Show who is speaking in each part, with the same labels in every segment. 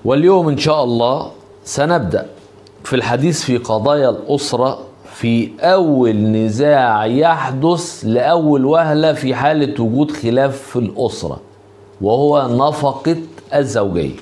Speaker 1: واليوم إن شاء الله سنبدأ في الحديث في قضايا الأسرة في أول نزاع يحدث لأول وهلة في حالة وجود خلاف في الأسرة، وهو نفقة الزوجية.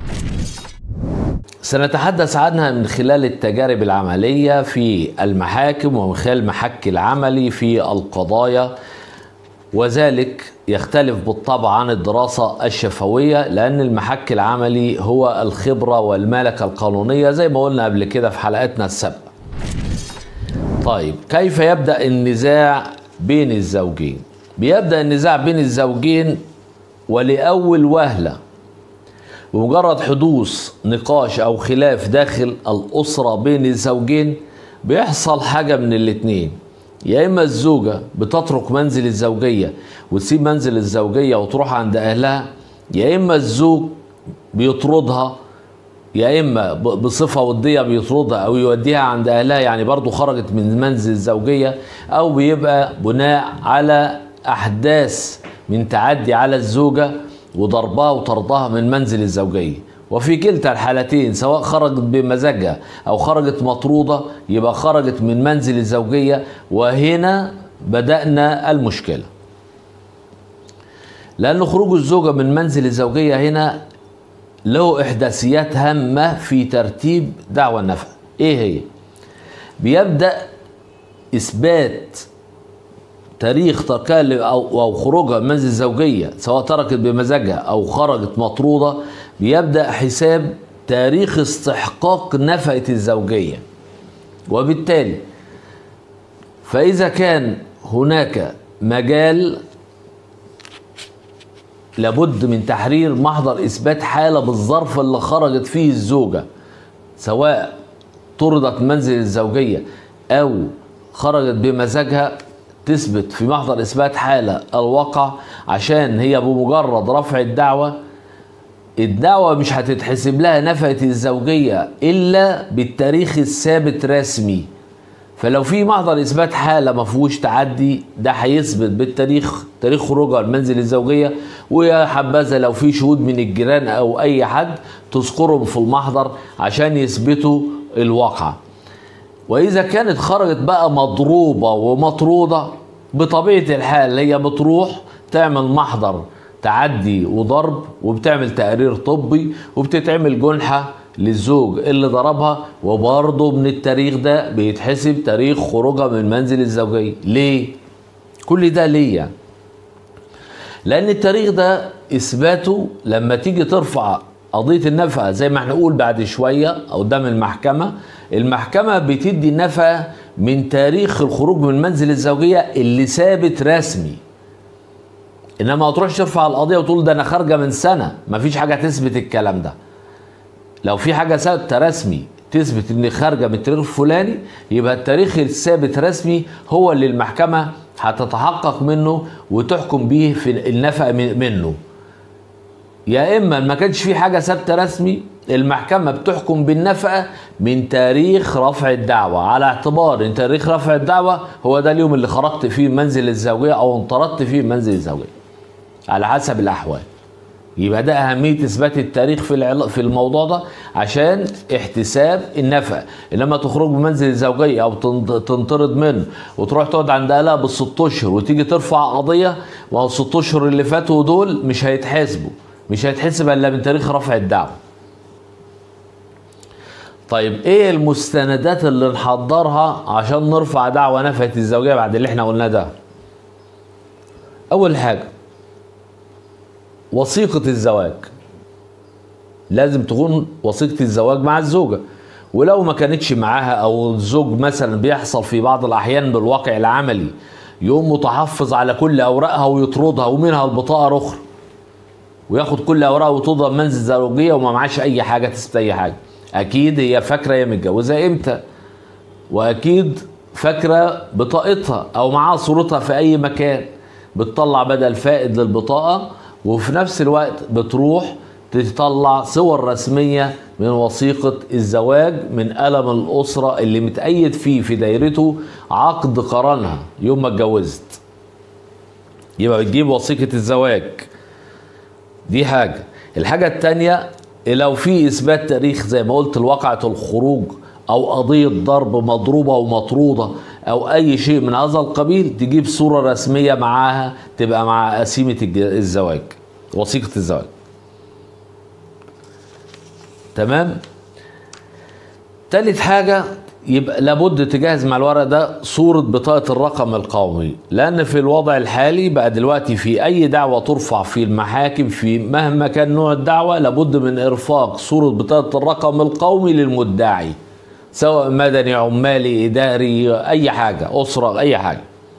Speaker 1: سنتحدث عنها من خلال التجارب العملية في المحاكم ومن خلال المحك العملي في القضايا، وذلك يختلف بالطبع عن الدراسة الشفوية، لأن المحك العملي هو الخبرة والملكة القانونية زي ما قلنا قبل كده في حلقاتنا السابقة. طيب، كيف يبدأ النزاع بين الزوجين؟ بيبدأ النزاع بين الزوجين ولأول وهلة بمجرد حدوث نقاش أو خلاف داخل الأسرة بين الزوجين بيحصل حاجة من الاتنين: يا إما الزوجة بتترك منزل الزوجية وتسيب منزل الزوجية وتروح عند أهلها، يا إما الزوج بيطردها، يا إما بصفة ودية بيطردها أو يوديها عند أهلها، يعني برضو خرجت من منزل الزوجية، أو بيبقى بناء على أحداث من تعدي على الزوجة وضربها وطردها من منزل الزوجية. وفي كلتا الحالتين سواء خرجت بمزاجها أو خرجت مطرودة يبقى خرجت من منزل الزوجية، وهنا بدأنا المشكلة. لأن خروج الزوجة من منزل الزوجية هنا له إحداثيات هامة في ترتيب دعوى النفقة. إيه هي؟ بيبدأ إثبات تاريخ تركها أو خروجها من منزل الزوجية، سواء تركت بمزاجها أو خرجت مطرودة، بيبدأ حساب تاريخ استحقاق نفقة الزوجية. وبالتالي فإذا كان هناك مجال لابد من تحرير محضر إثبات حالة بالظرف اللي خرجت فيه الزوجة، سواء طردت من منزل الزوجية أو خرجت بمزاجها، تثبت في محضر إثبات حالة الواقع، عشان هي بمجرد رفع الدعوة مش هتتحسب لها نفقة الزوجية إلا بالتاريخ الثابت رسمي. فلو في محضر إثبات حالة ما فيهوش تعدي، ده هيثبت بالتاريخ، تاريخ خروجها من منزل الزوجية، ويا حبذا لو في شهود من الجيران أو أي حد تذكرهم في المحضر عشان يثبتوا الواقع. وإذا كانت خرجت بقى مضروبة ومطرودة، بطبيعة الحال هي بتروح تعمل محضر تعدي وضرب، وبتعمل تقرير طبي، وبتتعمل جنحة للزوج اللي ضربها، وبرضه من التاريخ ده بيتحسب تاريخ خروجها من منزل الزوجية. ليه؟ كل ده ليه يعني؟ لأن التاريخ ده إثباته لما تيجي ترفع قضية النفقة زي ما هنقول بعد شوية قدام المحكمة بتدي النفقة من تاريخ الخروج من منزل الزوجية اللي ثابت رسمي. انما ما تروحش ترفع القضية وتقول ده انا خارجة من سنة، مفيش حاجة تثبت الكلام ده. لو في حاجة ثابتة رسمي تثبت ان خارجة من التاريخ الفلاني، يبقى التاريخ الثابت رسمي هو اللي المحكمة هتتحقق منه وتحكم بيه في النفقة منه. يا اما ما كانش في حاجة ثابتة رسمي، المحكمة بتحكم بالنفقة من تاريخ رفع الدعوة، على اعتبار ان تاريخ رفع الدعوة هو ده اليوم اللي خرجت فيه منزل الزوجية او انطردت فيه منزل الزوجية، على حسب الأحوال. يبقى ده أهمية إثبات التاريخ في الموضوع ده عشان احتساب النفقة. إنما تخرج من منزل الزوجية أو تنطرد منه وتروح تقعد عند أهلها بالست أشهر وتيجي ترفع قضية، وهو الست أشهر اللي فاتوا دول مش هيتحاسبوا، مش هيتحسب إلا من تاريخ رفع الدعوة. طيب إيه المستندات اللي نحضرها عشان نرفع دعوة نفقة الزوجية بعد اللي إحنا قلناه ده؟ أول حاجة وثيقة الزواج. لازم تكون وثيقة الزواج مع الزوجة، ولو ما كانتش معاها أو الزوج مثلا بيحصل في بعض الأحيان بالواقع العملي يقوم متحفظ على كل أوراقها ويطردها ومنها البطاقة أخرى، وياخد كل أوراقها ويطردها من منزل الزوجية وما معاش أي حاجة تثبت أي حاجة. أكيد هي فاكرة هي متجوزة إمتى، وأكيد فاكرة بطاقتها أو معاها صورتها في أي مكان، بتطلع بدل فائد للبطاقة، وفي نفس الوقت بتروح تطلع صور رسمية من وثيقة الزواج من قلم الأسرة اللي متأيد فيه في دايرته عقد قرانها يوم ما اتجوزت. يبقى بتجيب وثيقة الزواج. دي حاجة. الحاجة التانية لو في اثبات تاريخ زي ما قلت الواقعة الخروج او قضية ضرب مضروبة ومطرودة او اي شيء من هذا القبيل، تجيب صورة رسمية معاها تبقى مع قسيمة الزواج، وثيقة الزواج. تمام. تالت حاجة يبقى لابد تجهز مع الورق ده صورة بطاقة الرقم القومي، لأن في الوضع الحالي بقى دلوقتي في أي دعوة ترفع في المحاكم في مهما كان نوع الدعوة لابد من إرفاق صورة بطاقة الرقم القومي للمدعي، سواء مدني عمالي إداري أي حاجة أسرة أي حاجة.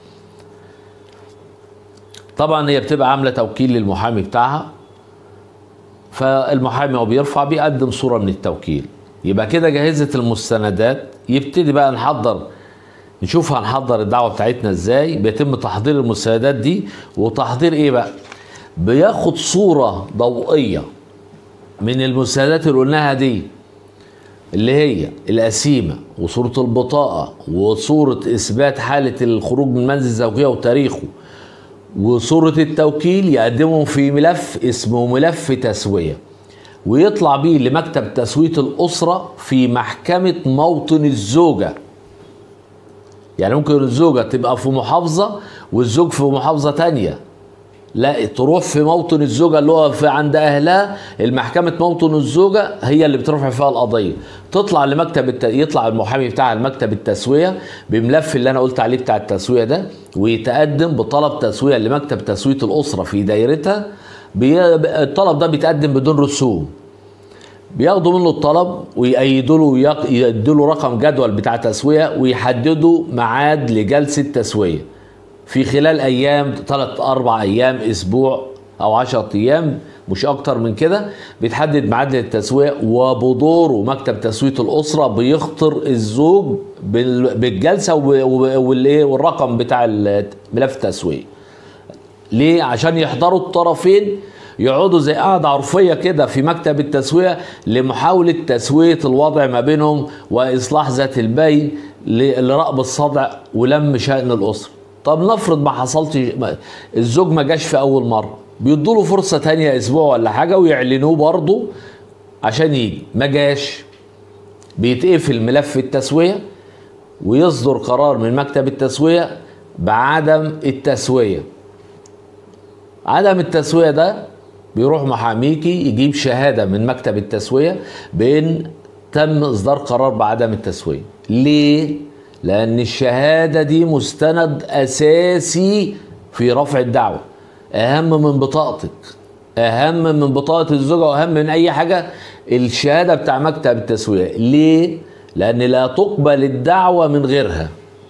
Speaker 1: طبعا هي بتبقى عاملة توكيل للمحامي بتاعها، فالمحامي هو بيرفع بيقدم صورة من التوكيل. يبقى كده جهزت المستندات، يبتدي بقى نشوف هنحضر الدعوة بتاعتنا ازاي. بيتم تحضير المستندات دي، وتحضير ايه بقى؟ بياخد صورة ضوئية من المستندات اللي قلناها دي، اللي هي القسيمة وصورة البطاقة وصورة إثبات حالة الخروج من منزل الزوجية وتاريخه وصورة التوكيل، يقدمهم في ملف اسمه ملف تسوية، ويطلع بيه لمكتب تسوية الأسرة في محكمة موطن الزوجة. يعني ممكن الزوجة تبقى في محافظة والزوج في محافظة تانية، لا تروح في موطن الزوجة اللي هو في عند أهلها، المحكمة موطن الزوجة هي اللي بترفع فيها القضية. تطلع لمكتب يطلع المحامي بتاع المكتب التسوية بملف اللي أنا قلت عليه بتاع التسوية ده، ويتقدم بطلب تسوية لمكتب تسوية الأسرة في دايرتها. الطلب ده بيتقدم بدون رسوم، بياخدوا منه الطلب ويأيدوا له يدوا له رقم جدول بتاع تسوية، ويحددوا ميعاد لجلسة تسوية في خلال أيام 3-4 أيام، أسبوع أو 10 أيام، مش أكتر من كده. بيتحدد ميعاد للتسوية، وبدوره مكتب تسوية الأسرة بيخطر الزوج بالجلسة والرقم بتاع ملف التسوية. ليه؟ عشان يحضروا الطرفين، يقعدوا زي قاعدة عرفية كده في مكتب التسوية لمحاولة تسوية الوضع ما بينهم وإصلاح ذات البين لرأب الصدع ولم شأن الأسرة. طب نفرض ما حصلش، الزوج ما جاش في أول مرة، بيدوا له فرصة تانية أسبوع ولا حاجة ويعلنوه برضه عشان يجي. ما جاش، بيتقفل ملف التسوية ويصدر قرار من مكتب التسوية بعدم التسوية. عدم التسوية ده بيروح محاميكي يجيب شهادة من مكتب التسوية بأن تم إصدار قرار بعدم التسوية. ليه؟ لأن الشهادة دي مستند أساسي في رفع الدعوة، أهم من بطاقتك، أهم من بطاقة الزوجة، وأهم من أي حاجة الشهادة بتاع مكتب التسوية. ليه؟ لأن لا تقبل الدعوة من غيرها.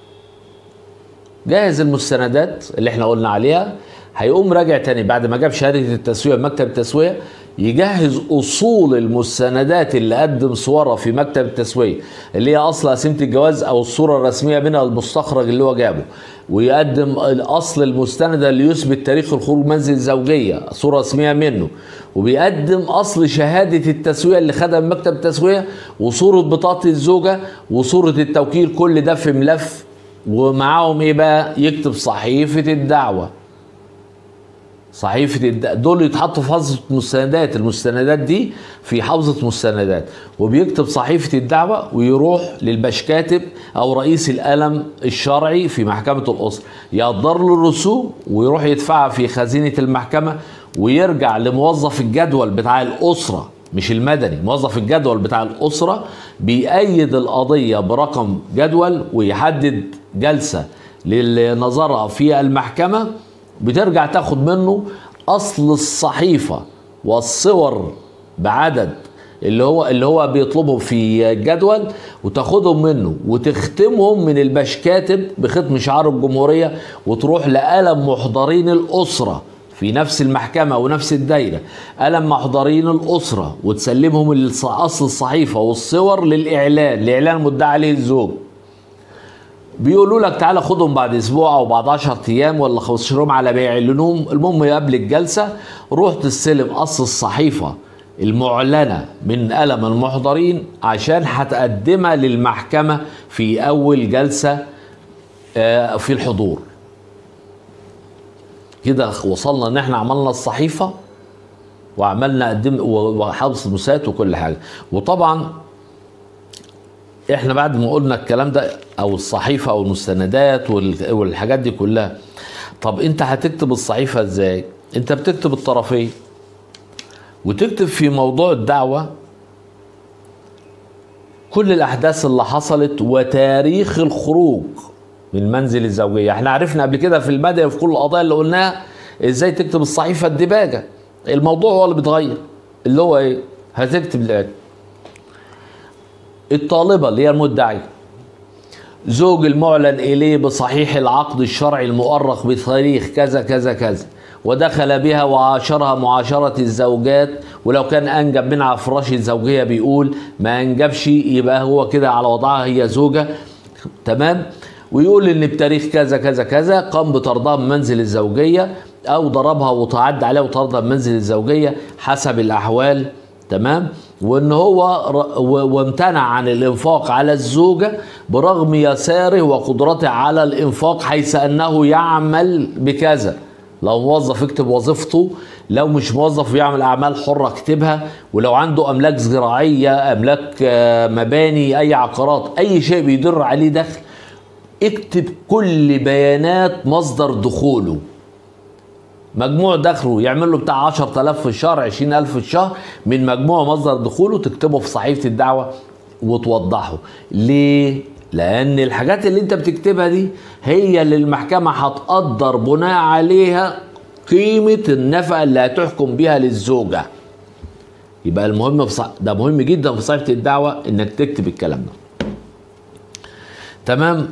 Speaker 1: جهز المستندات اللي احنا قلنا عليها، هيقوم راجع تاني بعد ما جاب شهادة التسوية مكتب التسوية، يجهز أصول المستندات اللي قدم صورها في مكتب التسوية، اللي هي أصل قسيمة الجواز أو الصورة الرسمية منها المستخرج اللي هو جابه، ويقدم أصل المستند اللي يثبت تاريخ الخروج منزل الزوجية صورة رسمية منه، وبيقدم أصل شهادة التسوية اللي خدها من مكتب التسوية، وصورة بطاقة الزوجة وصورة التوكيل، كل ده في ملف. ومعاهم إيه بقى؟ يكتب صحيفة الدعوة. صحيفة دول يتحطوا في حافظة مستندات، المستندات دي في حافظة مستندات، وبيكتب صحيفة الدعوة ويروح للبشكاتب أو رئيس القلم الشرعي في محكمة الأسرة، يقدر له الرسوم ويروح يدفعها في خزينة المحكمة، ويرجع لموظف الجدول بتاع الأسرة مش المدني، موظف الجدول بتاع الأسرة بيأيد القضية برقم جدول ويحدد جلسة لنظرها في المحكمة. بترجع تاخد منه اصل الصحيفة والصور بعدد اللي هو بيطلبهم في الجدول، وتاخدهم منه وتختمهم من البشكاتب بختم شعار الجمهورية، وتروح لقلم محضرين الأسرة في نفس المحكمة ونفس الدايرة، قلم محضرين الأسرة، وتسلمهم اصل الصحيفة والصور لإعلان مدعى عليه الزوج. بيقولوا لك تعالى خدهم بعد اسبوع او بعد 10 ايام ولا 15 يوم على ما يعلنوهم. المهم قبل الجلسه روح تستلم اصل الصحيفه المعلنه من قلم المحضرين عشان هتقدمها للمحكمه في اول جلسه في الحضور. كده وصلنا ان احنا عملنا الصحيفه وعملنا قدم وحبس المسات وكل حاجه. وطبعا احنا بعد ما قلنا الكلام ده او الصحيفه او المستندات والحاجات دي كلها، طب انت هتكتب الصحيفه ازاي؟ انت بتكتب الطرفين وتكتب في موضوع الدعوه كل الاحداث اللي حصلت وتاريخ الخروج من منزل الزوجيه. احنا عرفنا قبل كده في المدني وفي كل القضايا اللي قلناها ازاي تكتب الصحيفه الدباجه. الموضوع هو اللي بيتغير، اللي هو ايه؟ هتكتب الآتي: الطالبه اللي هي المدعيه زوج المعلن اليه بصحيح العقد الشرعي المؤرخ بتاريخ كذا كذا كذا، ودخل بها وعاشرها معاشرة الزوجات، ولو كان أنجب منها فراش الزوجية بيقول، ما أنجبش يبقى هو كده على وضعها هي زوجة، تمام. ويقول إن بتاريخ كذا كذا كذا قام بطردها من منزل الزوجية أو ضربها وتعدى عليها وطردها من منزل الزوجية حسب الأحوال، تمام. وإن هو وامتنع عن الإنفاق على الزوجة برغم يساره وقدرته على الإنفاق، حيث أنه يعمل بكذا. لو موظف اكتب وظيفته، لو مش موظف يعمل اعمال حره اكتبها، ولو عنده املاك زراعيه، املاك مباني، اي عقارات، اي شيء بيدر عليه دخل، اكتب كل بيانات مصدر دخوله، مجموع دخله يعمل له بتاع 10,000 في الشهر، 20,000 في الشهر، من مجموع مصدر دخوله تكتبه في صحيفه الدعوه وتوضحه. ليه؟ لأن الحاجات اللي أنت بتكتبها دي هي اللي المحكمة هتقدر بناء عليها قيمة النفقة اللي هتحكم بيها للزوجة. يبقى المهم ده مهم جدا في صحيفة الدعوة إنك تكتب الكلام ده. تمام؟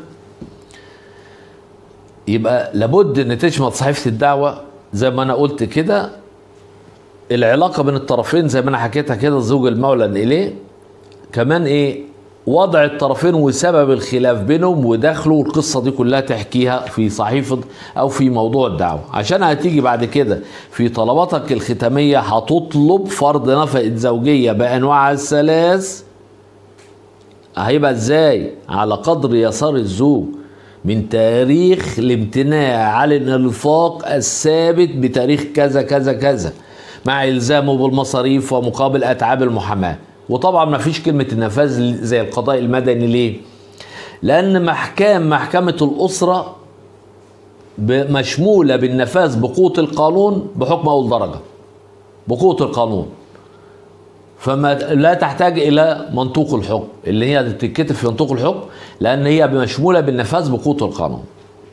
Speaker 1: يبقى لابد إن تشمل صحيفة الدعوة زي ما أنا قلت كده العلاقة بين الطرفين زي ما أنا حكيتها كده، الزوج المعلن إليه، كمان إيه؟ وضع الطرفين وسبب الخلاف بينهم ودخله، والقصة دي كلها تحكيها في صحيفة أو في موضوع الدعوة، عشان هتيجي بعد كده في طلباتك الختامية هتطلب فرض نفقة زوجية بأنواعها الثلاث. هيبقى ازاي؟ على قدر يسار الزوج من تاريخ الامتناع على الانفاق الثابت بتاريخ كذا كذا كذا، مع إلزامه بالمصاريف ومقابل أتعاب المحاماة. وطبعا ما فيش كلمة النفاذ زي القضاء المدني. ليه؟ لأن محكمة الأسرة مشمولة بالنفاذ بقوة القانون بحكم أول درجة، بقوة القانون، فما لا تحتاج إلى منطوق الحكم اللي هي تتكتب في منطوق الحكم، لأن هي مشمولة بالنفاذ بقوة القانون.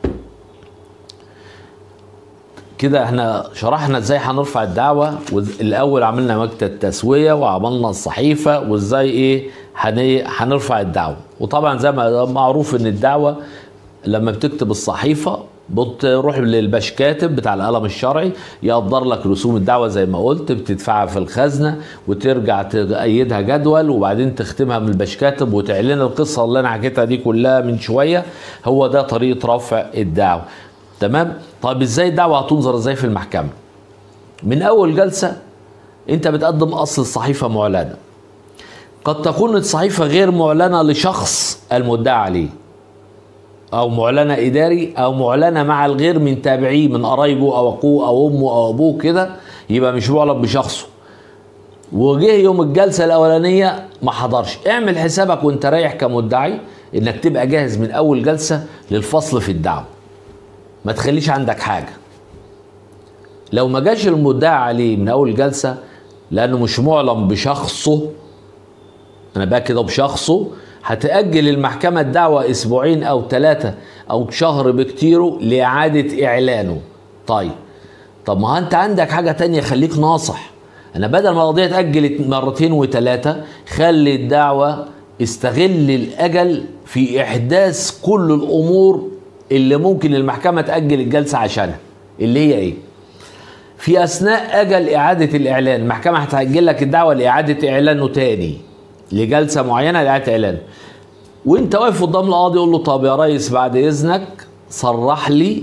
Speaker 1: كده احنا شرحنا ازاي هنرفع الدعوة، الاول عملنا مكتب تسوية وعملنا الصحيفة وازاي ايه هنرفع الدعوة. وطبعا زي ما معروف ان الدعوة لما بتكتب الصحيفة بتروح للباش كاتب بتاع القلم الشرعي يقدر لك رسوم الدعوة زي ما قلت، بتدفعها في الخزنة وترجع تأيدها جدول وبعدين تختمها من الباش كاتب وتعلن القصة اللي انا حكيتها دي كلها من شوية. هو ده طريقة رفع الدعوة. تمام. طيب ازاي الدعوة هتنظر ازاي في المحكمة؟ من اول جلسة انت بتقدم اصل الصحيفة معلنة. قد تكون الصحيفة غير معلنة لشخص المدعى عليه، او معلنة اداري، او معلنة مع الغير من تابعيه من قرايبه او اخوه او امه او ابوه كده، يبقى مش معلن بشخصه. وجه يوم الجلسة الاولانية ما حضرش، اعمل حسابك وانت رايح كمدعي انك تبقى جاهز من اول جلسة للفصل في الدعوة، ما تخليش عندك حاجة. لو ما جاش المدعى عليه من اول جلسة لانه مش معلن بشخصه، انا بقى كده بشخصه، هتأجل المحكمة الدعوة اسبوعين او 3 او شهر بكتيره لاعادة اعلانه. طب ما انت عندك حاجة تانية، خليك ناصح. انا بدل ما القضية اتأجلت 2 و3، خلي الدعوة استغل الاجل في احداث كل الامور اللي ممكن المحكمة تأجل الجلسة عشانها، اللي هي ايه؟ في اثناء اجل اعادة الاعلان المحكمة هتأجل لك الدعوة لاعادة اعلانه تاني لجلسة معينة لاعادة اعلانه، وانت واقف قدام القاضي قول له طب يا ريس بعد اذنك صرح لي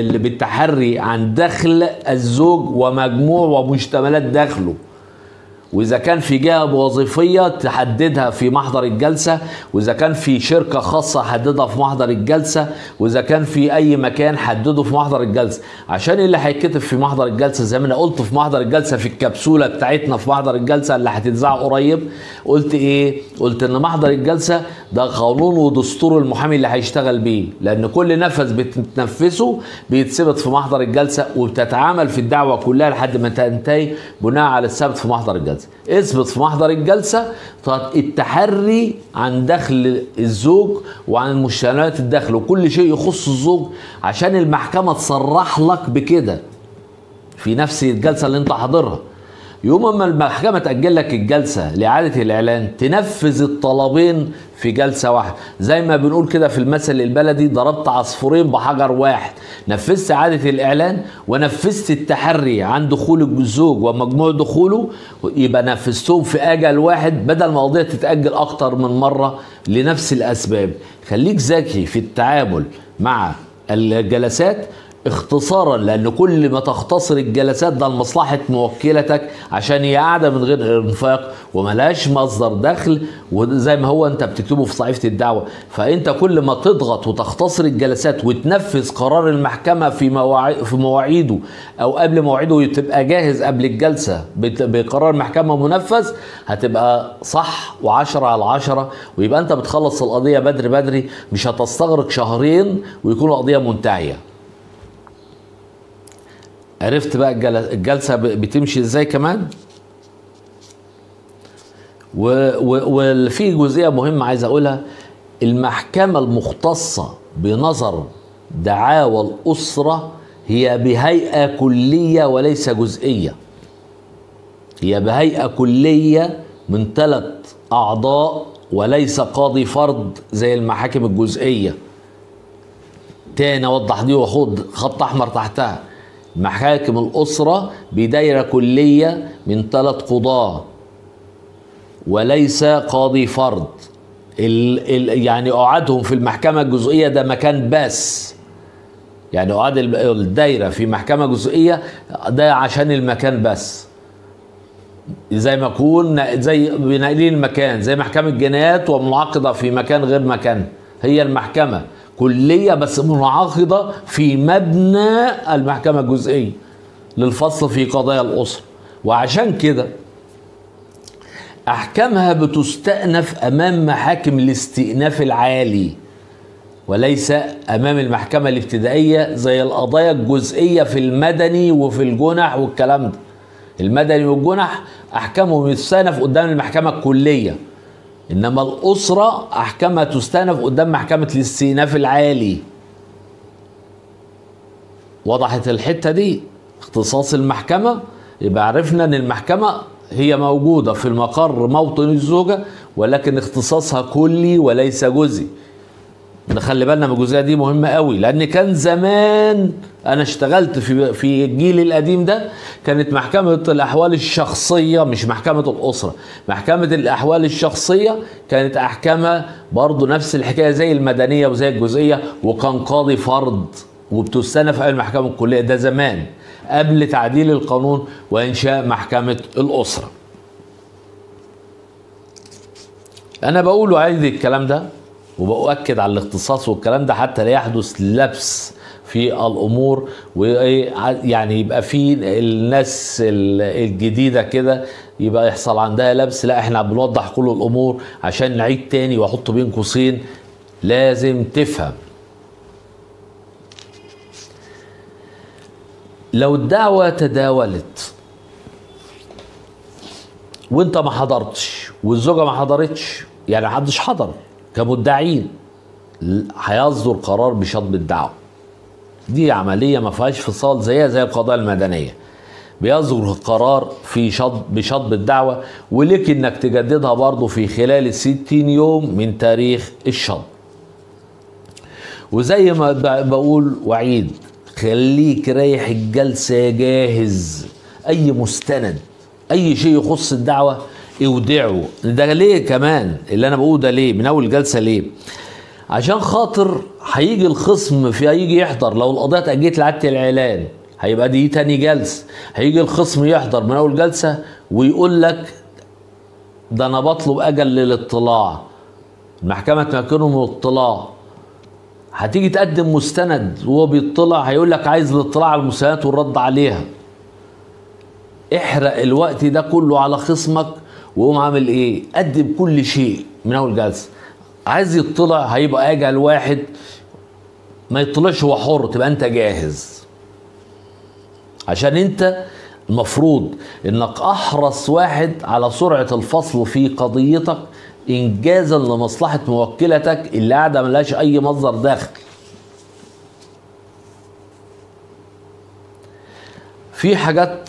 Speaker 1: بالتحري عن دخل الزوج ومجموع ومشتملات دخله، واذا كان في جهه وظيفيه تحددها في محضر الجلسه، واذا كان في شركه خاصه حددها في محضر الجلسه، واذا كان في اي مكان حدده في محضر الجلسه. عشان اللي هيتكتب في محضر الجلسه زي ما انا قلت في محضر الجلسه في الكبسوله بتاعتنا في محضر الجلسه اللي هتتذاع قريب، قلت ايه؟ قلت ان محضر الجلسه ده قانون ودستور المحامي اللي هيشتغل بيه، لان كل نفذ بتنفذه بيتثبت في محضر الجلسه، وبتتعامل في الدعوه كلها لحد ما تنتهي بناء على الثبت في محضر الجلسه. اثبت في محضر الجلسه التحري عن دخل الزوج وعن مشتملات الدخل وكل شيء يخص الزوج، عشان المحكمه تصرح لك بكده في نفس الجلسه اللي انت حاضرها. يوم ما المحكمه تاجل لك الجلسه لاعاده الاعلان تنفذ الطلبين في جلسه واحده، زي ما بنقول كده في المثل البلدي ضربت عصفورين بحجر واحد، نفذت اعاده الاعلان ونفذت التحري عن دخول الزوج ومجموع دخوله، يبقى نفذتهم في اجل واحد بدل ما القضيه تتاجل اكتر من مره لنفس الاسباب. خليك ذكي في التعامل مع الجلسات اختصارا، لان كل ما تختصر الجلسات ده لمصلحه موكلتك، عشان هي قاعده من غير انفاق وملهاش مصدر دخل، وزي ما هو انت بتكتبه في صحيفه الدعوه. فانت كل ما تضغط وتختصر الجلسات وتنفذ قرار المحكمه في مواعيده او قبل مواعيده، تبقى جاهز قبل الجلسه بقرار محكمه منفذ، هتبقى صح و10/10، ويبقى انت بتخلص القضيه بدري، مش هتستغرق شهرين ويكون القضيه منتهيه. عرفت بقى الجلسة بتمشي ازاي كمان؟ وفي جزئية مهمة عايز اقولها، المحكمة المختصة بنظر دعاوى الأسرة هي بهيئة كلية وليس جزئية. هي بهيئة كلية من 3 أعضاء وليس قاضي فرد زي المحاكم الجزئية. تاني اوضح دي واخد خط احمر تحتها، محاكم الأسرة بدايرة كلية من 3 قضاة وليس قاضي فرد. يعني قعدهم في المحكمة الجزئية ده مكان بس، يعني قعد الدايرة في محكمة جزئية ده عشان المكان بس، زي ما يكون زي بناقلين المكان زي محكمة جنايات ومنعقدة في مكان غير مكان. هي المحكمة كلية بس منعقدة في مبنى المحكمة الجزئية للفصل في قضايا الأسرة، وعشان كده أحكامها بتستأنف أمام محاكم الاستئناف العالي وليس أمام المحكمة الابتدائية زي القضايا الجزئية في المدني وفي الجنح والكلام ده. المدني والجنح أحكامهم يستأنف قدام المحكمة الكلية، إنما الأسرة أحكامها تستأنف قدام محكمة الاستئناف العالي. وضحت الحتة دي؟ اختصاص المحكمة، يبقى عرفنا إن المحكمة هي موجودة في المقر موطن الزوجة، ولكن اختصاصها كلي وليس جزئي. نخلي بالنا من الجزئيه دي مهمه قوي، لان كان زمان انا اشتغلت في الجيل القديم ده كانت محكمه الاحوال الشخصيه مش محكمه الاسره، محكمه الاحوال الشخصيه كانت احكامها برضو نفس الحكايه زي المدنيه وزي الجزئيه، وكان قاضي فرد وبتستنف في المحكمه الكليه. ده زمان قبل تعديل القانون وانشاء محكمه الاسره. انا بقول وعيد الكلام ده وبأكد على الاختصاص والكلام ده حتى لا يحدث لبس في الامور، ويعني يبقى في الناس الجديده كده يبقى يحصل عندها لبس. لا، احنا بنوضح كل الامور عشان نعيد تاني واحط بين قوسين لازم تفهم. لو الدعوه تداولت وانت ما حضرتش والزوجه ما حضرتش، يعني محدش حضر كمدعين، هيصدر قرار بشطب الدعوه. دي عمليه ما فيهاش فصال زيها زي القضايا المدنيه. بيصدر قرار بشطب الدعوه، ولك انك تجددها برضه في خلال 60 يوم من تاريخ الشطب. وزي ما بقول وعيد، خليك رايح الجلسه جاهز. اي مستند اي شيء يخص الدعوه اودعه. ده ليه كمان اللي انا بقوله ده؟ ليه من اول جلسه؟ ليه؟ عشان خاطر هيجي الخصم هيجي يحضر. لو القضيه اتاجلت لعاده الاعلان هيبقى دي تاني جلسه، هيجي الخصم يحضر من اول جلسه ويقول لك ده انا بطلب اجل للاطلاع، المحكمة تمكنه من الاطلاع. هتيجي تقدم مستند وهو بيطلع هيقول لك عايز الاطلاع على المستندات والرد عليها. احرق الوقت ده كله على خصمك وقوم عامل ايه؟ قدم كل شيء من اول جلسة. عايز يطلع هيبقى اجل واحد، ما يطلعش هو حر، تبقى انت جاهز. عشان انت المفروض انك احرص واحد على سرعة الفصل في قضيتك انجازا لمصلحة موكلتك اللي قاعدة ملهاش اي مصدر دخل. في حاجات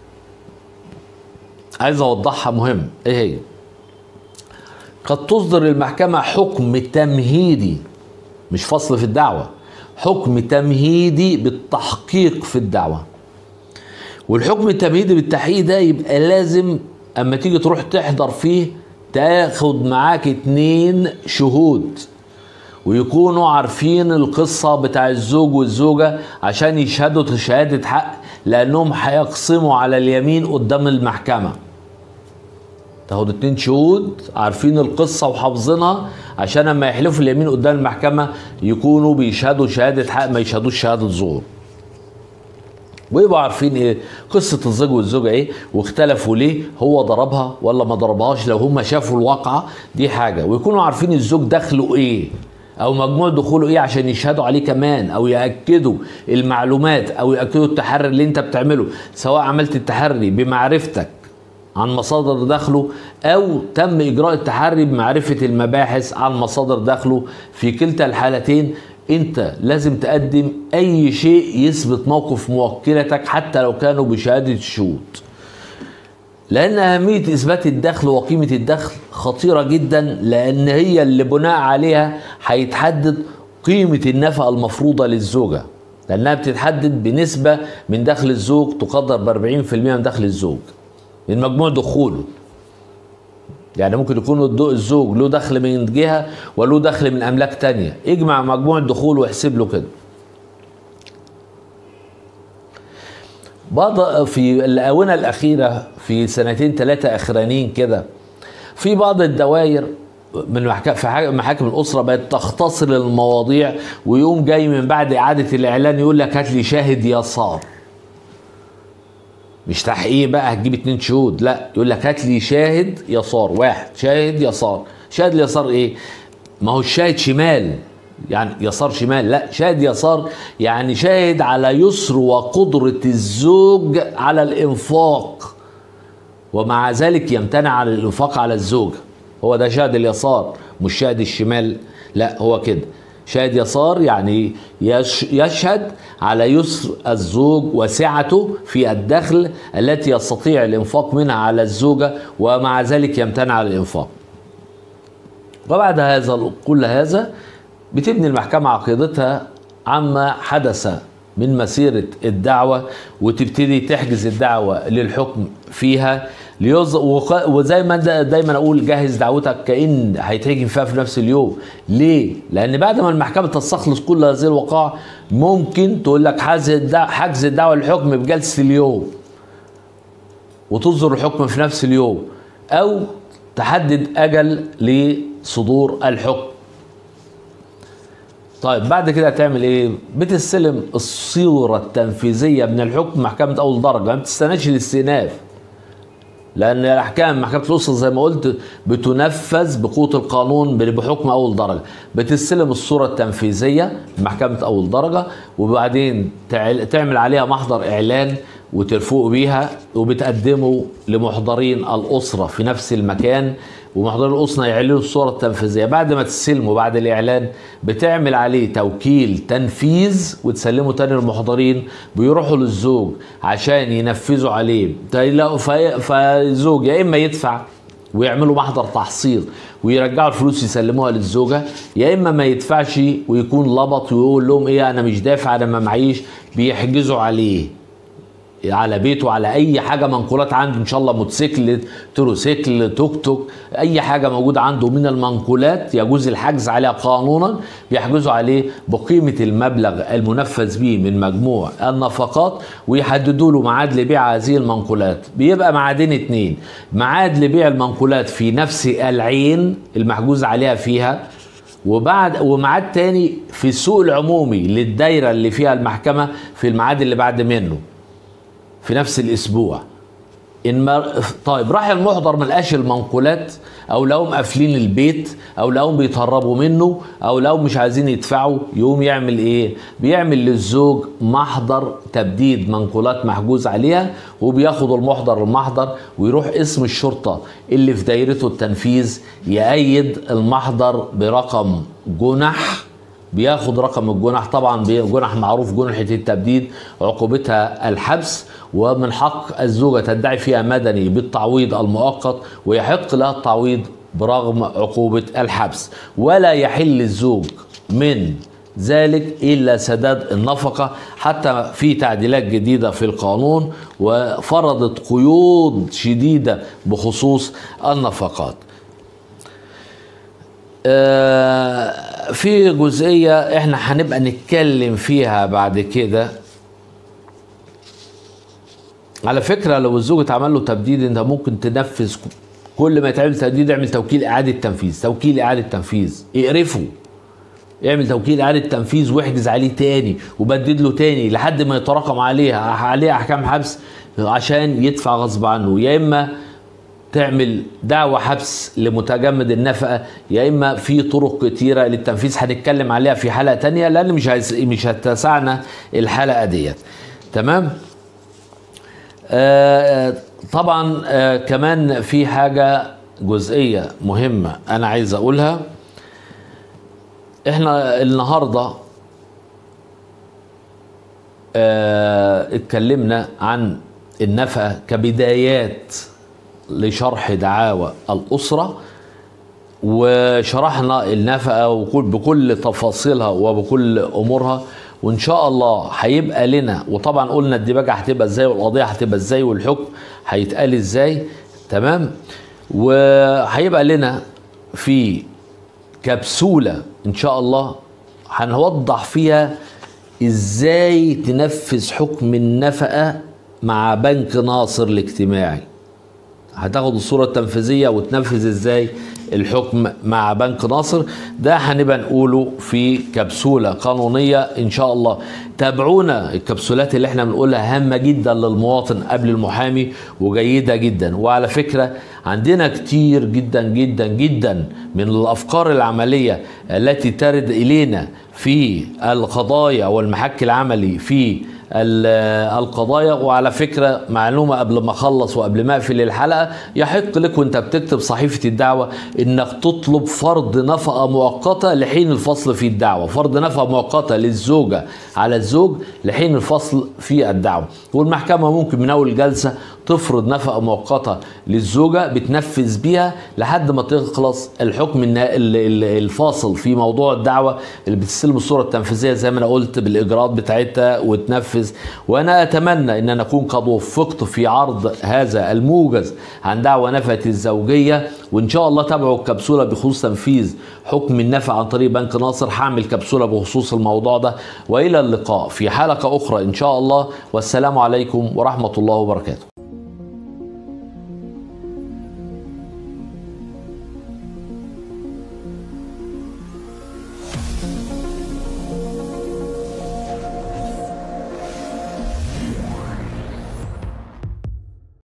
Speaker 1: عايز اوضحها مهم. ايه هي؟ قد تصدر المحكمة حكم تمهيدي، مش فصل في الدعوة، حكم تمهيدي بالتحقيق في الدعوة. والحكم التمهيدي بالتحقيق ده يبقى لازم اما تيجي تروح تحضر فيه تاخد معاك 2 شهود ويكونوا عارفين القصة بتاع الزوج والزوجة عشان يشهدوا شهادة حق، لانهم هيقسموا على اليمين قدام المحكمة. تاخد 2 شهود عارفين القصة وحافظينها عشان لما يحلفوا اليمين قدام المحكمة يكونوا بيشهدوا شهادة حق، ما يشهدوش شهادة زور. ويبقوا عارفين ايه قصة الزوج والزوجة ايه، واختلفوا ليه، هو ضربها ولا ما ضربهاش لو هم شافوا الواقعة دي حاجة، ويكونوا عارفين الزوج دخله ايه او مجموع دخوله ايه عشان يشهدوا عليه كمان، او يأكدوا المعلومات او يأكدوا التحري اللي انت بتعمله، سواء عملت التحري بمعرفتك عن مصادر دخله او تم اجراء التحري بمعرفة المباحث عن مصادر دخله. في كلتا الحالتين انت لازم تقدم اي شيء يثبت موقف موكلتك حتى لو كانوا بشهادة الشهود، لان اهمية اثبات الدخل وقيمة الدخل خطيرة جدا، لان هي اللي بناء عليها هيتحدد قيمة النفقة المفروضة للزوجة، لانها بتتحدد بنسبة من دخل الزوج تقدر ب40% من دخل الزوج من مجموع دخوله. يعني ممكن يكون الزوج له دخل من جهة وله دخل من أملاك تانية، اجمع مجموع الدخول واحسب له كده. بعض في الآونة الأخيرة في 2-3 أخرانيين كده في بعض الدوائر من محاكم الأسرة بقت تختصر المواضيع، ويقوم جاي من بعد إعادة الإعلان يقول لك هات لي شاهد يسار. مش تحقيق بقى هتجيب 2 شهود، لا، يقول لك هات لي شاهد يسار، واحد شاهد يسار. شاهد اليسار ايه؟ ما هو الشاهد شمال يعني يسار شمال، لا، شاهد يسار يعني شاهد على يسر وقدرة الزوج على الإنفاق، ومع ذلك يمتنع عن الإنفاق على الزوجة. هو ده شاهد اليسار، مش شاهد الشمال، لا، هو كده شاهد يسار يعني يشهد على يسر الزوج وسعته في الدخل التي يستطيع الإنفاق منها على الزوجة، ومع ذلك يمتنع عن الإنفاق. وبعد هذا كل هذا بتبني المحكمة عقيدتها عما حدث من مسيرة الدعوة، وتبتدي تحجز الدعوة للحكم فيها، وزي ما دايما اقول جهز دعوتك كأن هيتحكم فيها في نفس اليوم. ليه؟ لان بعد ما المحكمة تستخلص كل هذه الوقائع ممكن تقول لك حجز الدعوة للحكم بجلسة اليوم وتصدر الحكم في نفس اليوم، او تحدد اجل لصدور الحكم. طيب بعد كده هتعمل ايه؟ بتستلم الصورة التنفيذية من الحكم محكمة اول درجة، ما بتستناش الاستئناف، لان الاحكام محكمة الاسرة زي ما قلت بتنفذ بقوة القانون بحكم اول درجة. بتستلم الصورة التنفيذية محكمة اول درجة، وبعدين تعمل عليها محضر اعلان وترفقوا بيها، وبتقدموا لمحضرين الاسرة في نفس المكان، ومحضرين الاسرة يعلنوا الصورة التنفيذية. بعد ما تستلموا بعد الاعلان بتعمل عليه توكيل تنفيذ وتسلمه تاني للمحضرين، بيروحوا للزوج عشان ينفذوا عليه. فالزوج يا اما يدفع ويعملوا محضر تحصيل ويرجعوا الفلوس يسلموها للزوجة، يا اما ما يدفعش ويكون لبط ويقول لهم ايه انا مش دافع انا ما معيش، بيحجزوا عليه على بيته، على اي حاجه منقولات عنده، ان شاء الله موتوسيكل، تروسيكل، توك توك، اي حاجه موجوده عنده من المنقولات يجوز الحجز عليها قانونا. بيحجزوا عليه بقيمه المبلغ المنفذ به من مجموع النفقات، ويحددوا له ميعاد لبيع هذه المنقولات. بيبقى ميعادين اتنين: ميعاد لبيع المنقولات في نفس العين المحجوز عليها فيها، وميعاد تاني في السوق العمومي للدايره اللي فيها المحكمه في الميعاد اللي بعد منه في نفس الاسبوع. طيب راح المحضر ملقاش المنقولات، او لو مقفلين البيت، او لو بيتهربوا منه، او لو مش عايزين يدفعوا، يقوم يعمل ايه؟ بيعمل للزوج محضر تبديد منقولات محجوز عليها، وبياخد المحضر المحضر ويروح اسم الشرطة اللي في دايرته التنفيذ يأيد المحضر برقم جنح. بياخد رقم الجنح، طبعا جنح معروف، جنحة التبديد عقوبتها الحبس، ومن حق الزوجة تدعي فيها مدني بالتعويض المؤقت، ويحق لها التعويض برغم عقوبة الحبس. ولا يحل الزوج من ذلك إلا سداد النفقة، حتى في تعديلات جديدة في القانون وفرضت قيود شديدة بخصوص النفقات. في جزئية احنا هنبقى نتكلم فيها بعد كده. على فكرة لو الزوج اتعمل له تبديد، انت ممكن تنفذ كل ما يتعمل تبديد، اعمل توكيل اعادة تنفيذ، توكيل اعادة تنفيذ، اقرفه، اعمل توكيل اعادة تنفيذ واحجز عليه تاني وبدد له تاني لحد ما يتراكم عليه احكام حبس عشان يدفع غصب عنه. يا اما تعمل دعوة حبس لمتجمد النفقة، يا إما في طرق كتيرة للتنفيذ هنتكلم عليها في حلقة تانية، لأن مش هتسعنا الحلقة ديت. تمام؟ طبعا كمان في حاجة جزئية مهمة أنا عايز أقولها. إحنا النهاردة اتكلمنا عن النفقة كبدايات لشرح دعاوى الأسرة، وشرحنا النفقة بكل تفاصيلها وبكل أمورها، وإن شاء الله هيبقى لنا، وطبعا قلنا الديباجة هتبقى إزاي والقضية هتبقى إزاي والحكم هيتقال إزاي. تمام؟ وهيبقى لنا في كبسولة إن شاء الله هنوضح فيها إزاي تنفذ حكم النفقة مع بنك ناصر الاجتماعي. هتاخد الصورة التنفيذية وتنفذ ازاي الحكم مع بنك ناصر. ده هنبقى نقوله في كبسولة قانونية ان شاء الله. تابعونا، الكبسولات اللي احنا بنقولها هامة جدا للمواطن قبل المحامي وجيدة جدا. وعلى فكرة عندنا كتير جدا جدا جدا من الافكار العملية التي ترد الينا في القضايا والمحك العملي في القضايا. وعلى فكرة معلومة قبل ما اخلص وقبل ما اقفل الحلقة، يحق لك وانت بتكتب صحيفة الدعوة انك تطلب فرض نفقة مؤقتة لحين الفصل في الدعوة، فرض نفقة مؤقتة للزوجة على الزوج لحين الفصل في الدعوة. والمحكمة ممكن من اول جلسة تفرض نفقة مؤقتة للزوجة بتنفذ بيها لحد ما تخلص الحكم الفاصل في موضوع الدعوة اللي بتستلم الصورة التنفيذية زي ما انا قلت بالاجراءات بتاعتها وتنفذ. وانا اتمنى ان انا اكون قد وفقت في عرض هذا الموجز عن دعوى نفقة الزوجية. وان شاء الله تابعوا الكبسولة بخصوص تنفيذ حكم النفقة عن طريق بنك ناصر. هعمل كبسولة بخصوص الموضوع ده. والى اللقاء في حلقة اخرى ان شاء الله، والسلام عليكم ورحمة الله وبركاته.